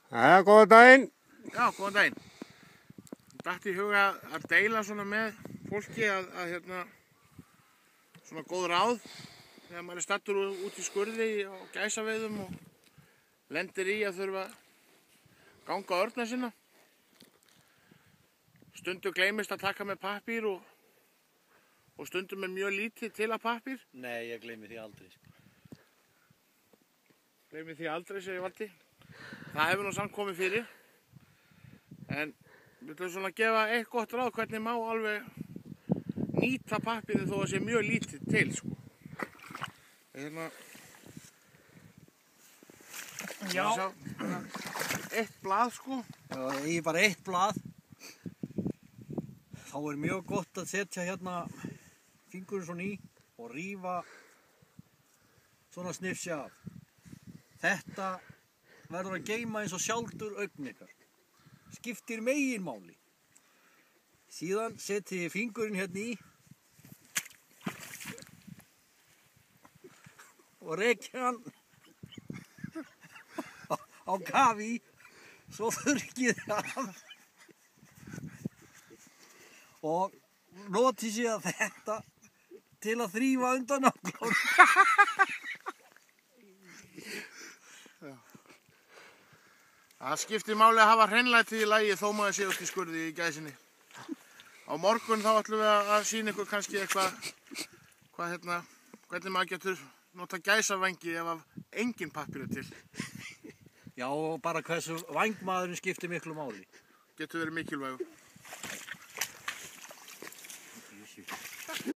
Jæja, góðan daginn. Já, góðan daginn. Datt í huga að deila svona með fólki að svona góð ráð þegar maður er stattur út í skurði á gæsaveiðum og lendir í að þurfa að ganga örna sinna. Stundum gleymist að taka með pappír og stundum er mjög lítið til að pappír. Nei, ég gleymi því aldrei. Gleymi því aldrei, segir Valdi. Það hefur nú samt komið fyrir. En við ætlum svona að gefa eitt gott ráð hvernig má alveg nýta pappírinn þó að sé mjög lítið til, sko. Já. Eitt blað, sko. Já, ég er bara eitt blað. Þá er mjög gott að setja hérna fingurinn svona í og rífa svona snifsi af. Þetta verður að geyma eins og sjálfur augn ykkar. Skiptir meginmáli. Síðan setjið ég fingurinn hérna í og rekja hann á kafi, svo þurrkið af og notið sér þetta til að þrífa undan nöglunum. Það skiptir máli að hafa hreinlætið í lagi þó maður sé út í skurði í gæsinni. Á morgun þá ætlum við að sýna ykkur kannski eitthvað, hvernig maður getur nota gæsavængi ef engin pappír er til. Já, og bara hversu vængmaðurinn skiptir miklu máli. Getur verið mikilvægur.